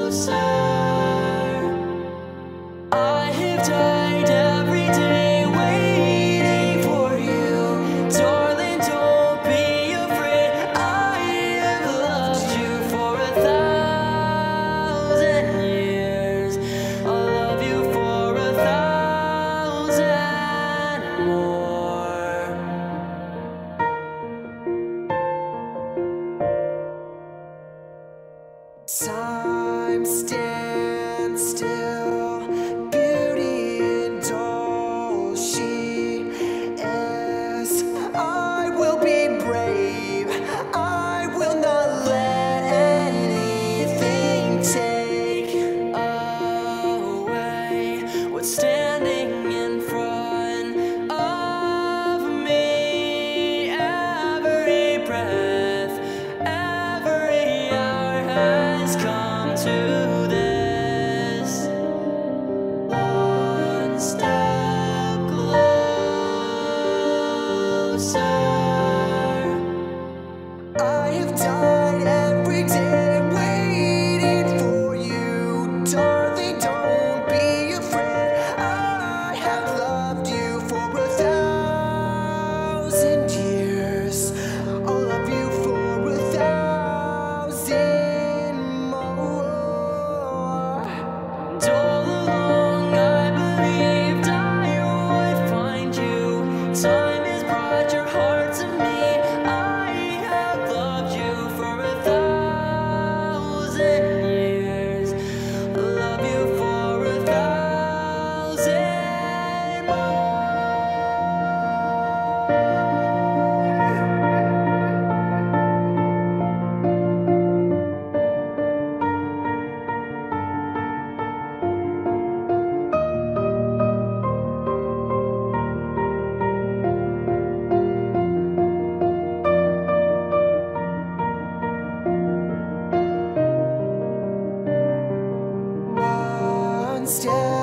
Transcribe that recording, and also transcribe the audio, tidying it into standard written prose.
I have died every day waiting for you. Darling, don't be afraid. I have loved you for 1,000 years. I'll love you for 1,000 more. Time stands still, beauty and all she is. I will be brave, I will not let anything take away what's standing in front of me. Every breath, every hour has come to this. One step closer. I have died every day waiting for you. Darling, don't be afraid. I have loved you for 1,000 years. I'll love you for 1,000 more. And all along I believed I would find you. Time has brought your heart to me. I have loved you for 1,000 years. I'll love you for 1,000 more. One step